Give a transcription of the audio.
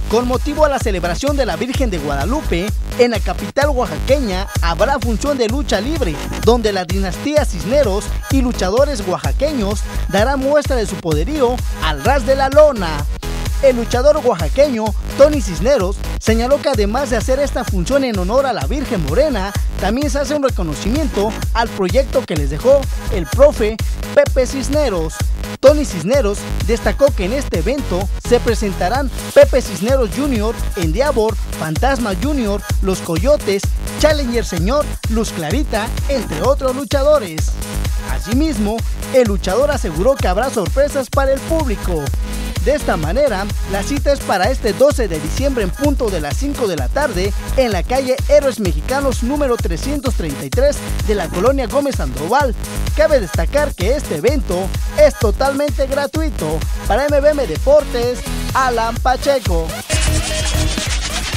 Con motivo a la celebración de la Virgen de Guadalupe, en la capital oaxaqueña habrá función de lucha libre, donde la dinastía Cisneros y luchadores oaxaqueños darán muestra de su poderío al ras de la lona. El luchador oaxaqueño Tony Cisneros señaló que además de hacer esta función en honor a la Virgen Morena, también se hace un reconocimiento al proyecto que les dejó el profe Pepe Cisneros. Tony Cisneros destacó que en este evento se presentarán Pepe Cisneros Jr., Endeavor, Fantasma Jr., Los Coyotes, Challenger Señor, Luz Clarita, entre otros luchadores. Asimismo, el luchador aseguró que habrá sorpresas para el público. De esta manera, la cita es para este 12 de diciembre en punto de las 5 de la tarde en la calle Héroes Mexicanos número 333 de la colonia Gómez Sandoval. Cabe destacar que este evento es totalmente gratuito. Para MBM Deportes, Alan Pacheco.